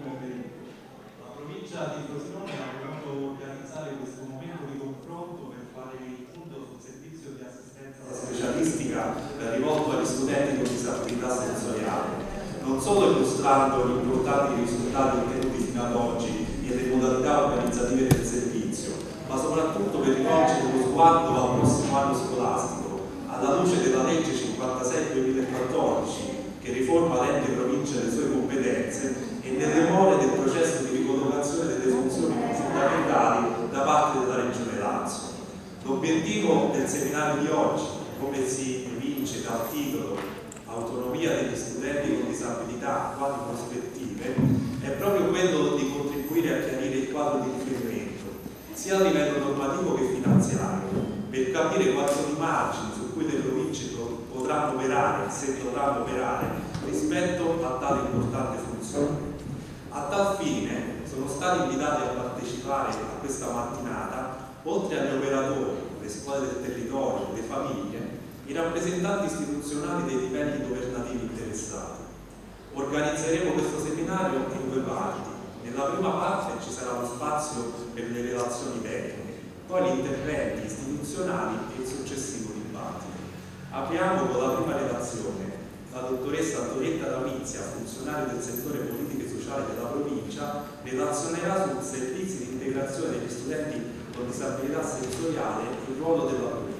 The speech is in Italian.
pomeriggio. La provincia di Frosinone ha voluto organizzare questo momento di confronto per fare il punto sul servizio di assistenza specialistica rivolto agli studenti con disabilità sensoriale, non solo illustrando gli importanti risultati ottenuti fino ad oggi e le modalità organizzative del servizio, ma soprattutto per rivolgere lo sguardo al prossimo anno scolastico, alla luce della legge 56/2014 che riforma l'ente provincia e le sue competenze e nelle more del processo di ricollocazione delle funzioni fondamentali da parte della Regione Lazio. L'obiettivo del seminario di oggi, come si evince dal titolo Autonomia degli studenti con disabilità, quali prospettive, è proprio quello di contribuire a chiarire il quadro di riferimento, sia a livello normativo che finanziario, per capire quali sono i margini su cui le province potranno operare, se dovranno operare, rispetto a tale importante funzione. A tal fine sono stati invitati a partecipare a questa mattinata, oltre agli operatori, le scuole del territorio, le famiglie, i rappresentanti istituzionali dei livelli governativi interessati. Organizzeremo questo seminario in due parti. Nella prima parte ci sarà lo spazio per le relazioni tecniche, poi gli interventi istituzionali e il successivo dibattito. Apriamo con la prima relazione. La dottoressa Antonietta D'Amizia, funzionaria del settore politiche sociali della provincia, relazionerà sui servizi di integrazione degli studenti con disabilità sensoriale e il ruolo della provincia.